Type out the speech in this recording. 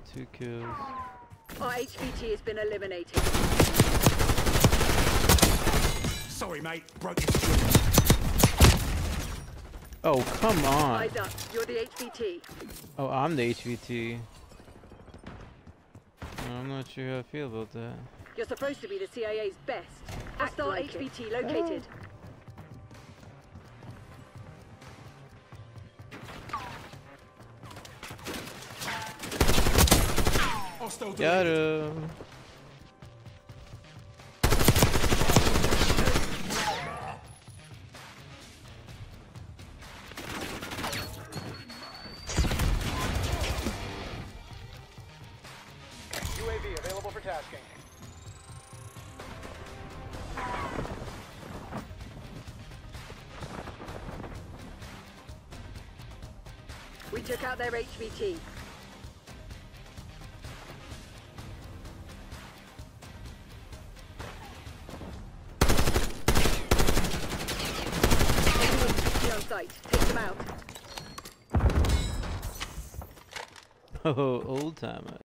2 kills. Our HVT has been eliminated. Sorry, mate. Broke his jaw. Oh, come on. Eyes up. You're the HVT. Oh, I'm the HVT. I'm not sure how I feel about that. You're supposed to be the CIA's best. Hostile like HVT located. Got him. UAV available for tasking. We took out their HVT. On site. Take them out. Oh, old timer.